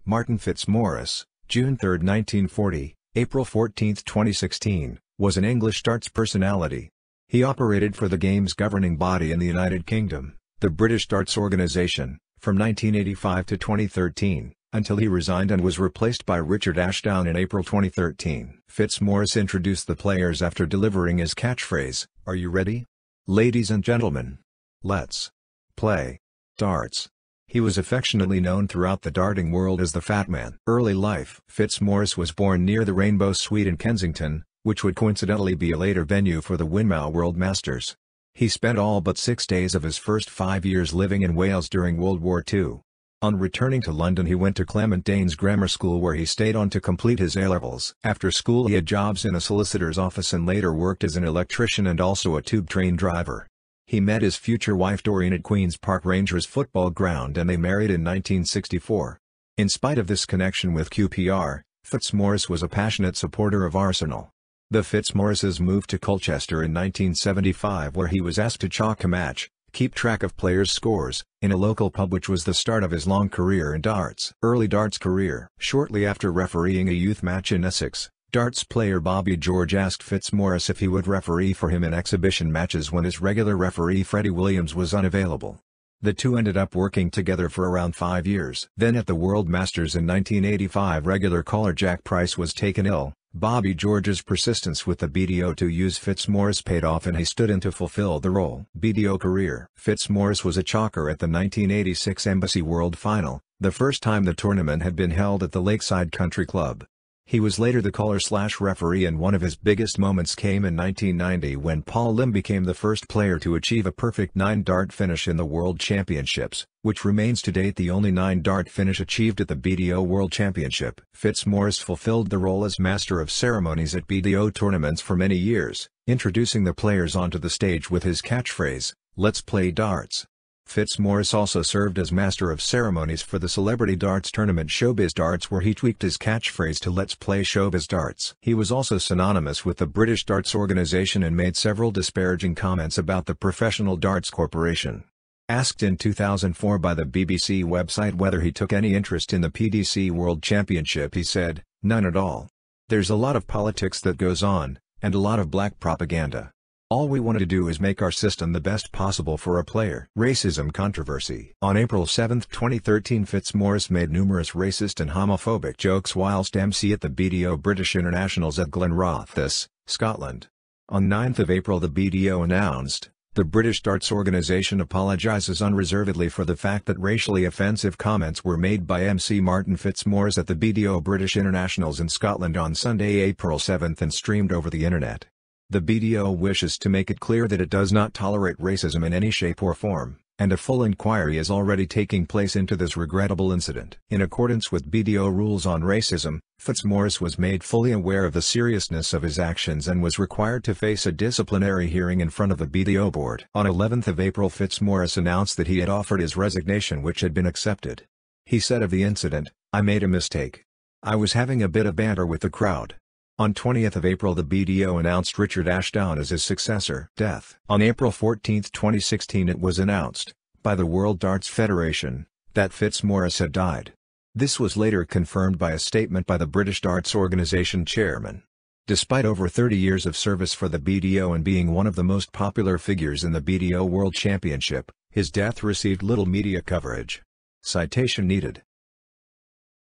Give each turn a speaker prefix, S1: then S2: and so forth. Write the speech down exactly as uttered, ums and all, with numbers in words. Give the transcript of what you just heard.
S1: Martin Fitzmaurice, June third nineteen forty, April fourteenth twenty sixteen, was an English darts personality. He operated for the game's governing body in the United Kingdom, the British Darts Organisation, from nineteen eighty-five to twenty thirteen, until he resigned and was replaced by Richard Ashdown in April twenty thirteen. Fitzmaurice introduced the players after delivering his catchphrase, "Are you ready? Ladies and gentlemen, let's play darts." He was affectionately known throughout the darting world as the Fat Man. Early life. Fitzmaurice was born near the Rainbow Suite in Kensington, which would coincidentally be a later venue for the Wynmau World Masters. He spent all but six days of his first five years living in Wales during World War Two. On returning to London he went to Clement Danes Grammar School where he stayed on to complete his A-levels. After school he had jobs in a solicitor's office and later worked as an electrician and also a tube train driver. He met his future wife Doreen at Queen's Park Rangers football ground and they married in nineteen sixty-four. In spite of this connection with Q P R, Fitzmaurice was a passionate supporter of Arsenal. The Fitzmaurices moved to Colchester in nineteen seventy-five where he was asked to chalk a match, keep track of players' scores, in a local pub which was the start of his long career in darts. Early darts career. Shortly after refereeing a youth match in Essex, darts player Bobby George asked Fitzmaurice if he would referee for him in exhibition matches when his regular referee Freddie Williams was unavailable. The two ended up working together for around five years. Then at the World Masters in nineteen eighty-five regular caller Jack Price was taken ill. Bobby George's persistence with the B D O to use Fitzmaurice paid off and he stood in to fulfill the role. B D O career. Fitzmaurice was a chalker at the nineteen eighty-six Embassy World Final, the first time the tournament had been held at the Lakeside Country Club. He was later the caller-slash-referee and one of his biggest moments came in nineteen ninety when Paul Lim became the first player to achieve a perfect nine-dart finish in the World Championships, which remains to date the only nine-dart finish achieved at the B D O World Championship. Fitzmaurice fulfilled the role as Master of Ceremonies at B D O tournaments for many years, introducing the players onto the stage with his catchphrase, "Let's play darts." Fitzmaurice also served as Master of Ceremonies for the celebrity darts tournament Showbiz Darts where he tweaked his catchphrase to "Let's play Showbiz Darts." He was also synonymous with the British Darts Organisation and made several disparaging comments about the Professional Darts Corporation. Asked in two thousand four by the B B C website whether he took any interest in the P D C World Championship he said, "None at all. There's a lot of politics that goes on, and a lot of black propaganda. All we want to do is make our system the best possible for a player." Racism controversy. On April seventh twenty thirteen Fitzmaurice made numerous racist and homophobic jokes whilst M C at the B D O British Internationals at Glenrothes, Scotland. On ninth of April the B D O announced, "The British Darts Organisation apologises unreservedly for the fact that racially offensive comments were made by M C Martin Fitzmaurice at the B D O British Internationals in Scotland on Sunday, April seventh and streamed over the internet. The B D O wishes to make it clear that it does not tolerate racism in any shape or form, and a full inquiry is already taking place into this regrettable incident." In accordance with B D O rules on racism, Fitzmaurice was made fully aware of the seriousness of his actions and was required to face a disciplinary hearing in front of the B D O board. On eleventh of April Fitzmaurice announced that he had offered his resignation which had been accepted. He said of the incident, "I made a mistake. I was having a bit of banter with the crowd." On twentieth of April the B D O announced Richard Ashdown as his successor. Death. On April fourteenth twenty sixteen it was announced, by the World Darts Federation, that Fitzmaurice had died. This was later confirmed by a statement by the British Darts Organisation chairman. Despite over thirty years of service for the B D O and being one of the most popular figures in the B D O World Championship, his death received little media coverage. Citation needed.